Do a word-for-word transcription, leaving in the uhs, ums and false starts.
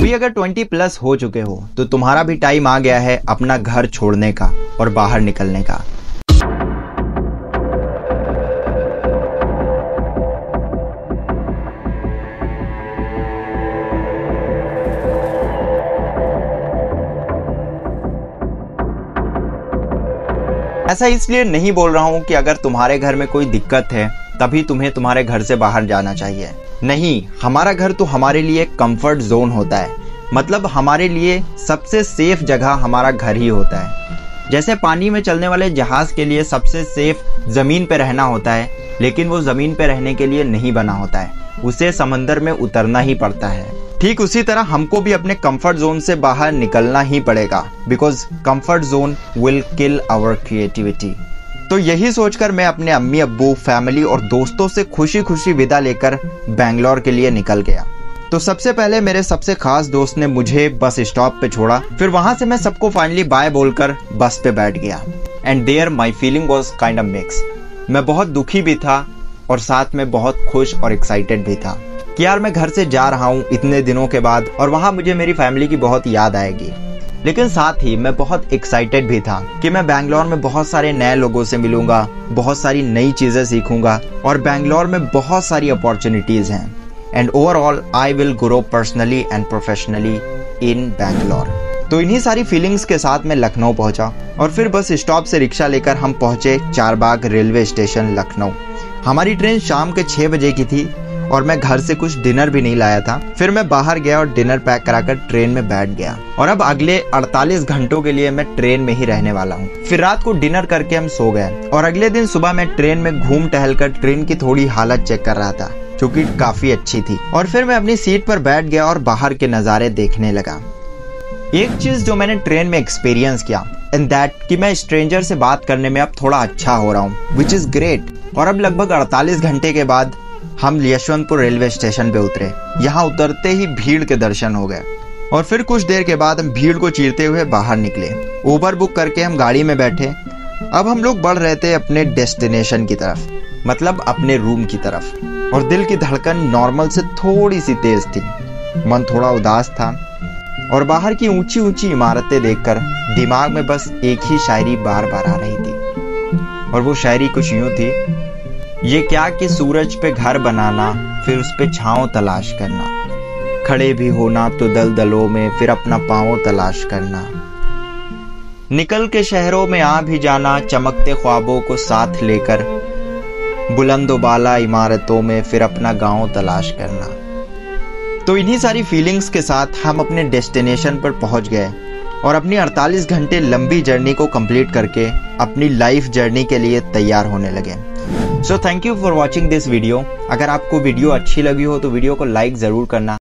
अभी अगर twenty plus हो चुके हो तो तुम्हारा भी टाइम आ गया है अपना घर छोड़ने का और बाहर निकलने का। ऐसा इसलिए नहीं बोल रहा हूं कि अगर तुम्हारे घर में कोई दिक्कत है तभी तुम्हें तुम्हारे घर से बाहर जाना चाहिए। नहीं, हमारा घर तो हमारे लिए कंफर्ट जोन होता है। मतलब हमारे लिए सबसे सेफ जगह हमारा घर ही होता है। जैसे पानी में चलने वाले जहाज के लिए सबसे सेफ जमीन पे रहना होता है, लेकिन वो जमीन पे रहने के लिए नहीं बना होता है, उसे समंदर में उतरना ही पड़ता है। ठीक उसी तरह हमको भी अपने कंफर्ट जोन से बाहर निकलना ही पड़ेगा, because comfort zone will kill our creativity. तो यही सोचकर मैं अपने अम्मी अब्बू, फैमिली और दोस्तों से खुशी खुशी विदा लेकर बैंगलोर के लिए निकल गया। तो सबसे पहले मेरे सबसे खास दोस्त ने मुझे बस स्टॉप पे छोड़ा, फिर वहां से मैं सबको फाइनली बाय बोलकर बस पे बैठ गया। And there my feeling was kind of mix. मैं बहुत दुखी भी था और साथ में बहुत खुश और एक्साइटेड भी था कि यार मैं घर से जा रहा हूँ इतने दिनों के बाद और वहां मुझे मेरी फैमिली की बहुत याद आएगी। लेकिन साथ ही मैं बहुत एक्साइटेड भी था कि मैं बैंगलोर में बहुत सारे नए लोगों से मिलूंगा, बहुत सारी नई चीजें सीखूंगा और बैंगलोर में बहुत सारी अपॉर्चुनिटीज हैं। And overall I will grow personally and professionally in Bangalore. तो इन्हीं सारी फीलिंग्स के साथ मैं लखनऊ पहुंचा और फिर बस स्टॉप से रिक्शा लेकर हम पहुंचे चारबाग रेलवे स्टेशन लखनऊ। हमारी ट्रेन शाम के छह बजे की थी और मैं घर से कुछ डिनर भी नहीं लाया था। फिर मैं बाहर गया और डिनर पैक कराकर ट्रेन में बैठ गया और अब अगले अड़तालीस घंटों के लिए मैं ट्रेन में ही रहने वाला हूँ। फिर रात को डिनर करके हम सो गए और अगले दिन सुबह मैं ट्रेन में घूम टहल कर ट्रेन की थोड़ी हालत चेक कर रहा था, जो कि काफी अच्छी थी। और फिर मैं अपनी सीट पर बैठ गया और बाहर के नज़ारे देखने लगा। एक चीज जो मैंने ट्रेन में एक्सपीरियंस किया इन दैट कि मैं स्ट्रेंजर से बात करने में अब थोड़ा अच्छा हो रहा हूँ, विच इज ग्रेट। और अब लगभग अड़तालीस घंटे के बाद हम यशवंतपुर रेलवे स्टेशन पे उतरे। यहाँ उतरते ही भीड़ के दर्शन हो गए और फिर कुछ देर के बाद हम भीड़ को चीरते हुए बाहर निकले। उबर बुक करके हम गाड़ी में बैठे। अब हम लोग बढ़ रहे थे अपने डेस्टिनेशन की तरफ, मतलब अपने रूम की तरफ। और दिल की धड़कन नॉर्मल से थोड़ी सी तेज थी, मन थोड़ा उदास था और बाहर की ऊंची ऊंची इमारतें देखकर दिमाग में बस एक ही शायरी बार बार आ रही थी। और वो शायरी कुछ यूं थी, ये क्या कि सूरज पे घर बनाना, फिर उस पे छांव तलाश करना, खड़े भी होना तो दलदलों में, फिर अपना पांव तलाश करना, निकल के शहरों में आ भी जाना, चमकते ख्वाबों को साथ लेकर, बुलंदोबाला इमारतों में, फिर अपना गांव तलाश करना। तो इन्हीं सारी फीलिंग्स के साथ हम अपने डेस्टिनेशन पर पहुंच गए और अपनी अड़तालीस घंटे लंबी जर्नी को कंप्लीट करके अपनी लाइफ जर्नी के लिए तैयार होने लगे। So thank you for watching this video. अगर आपको वीडियो अच्छी लगी हो तो वीडियो को लाइक ज़रूर करना।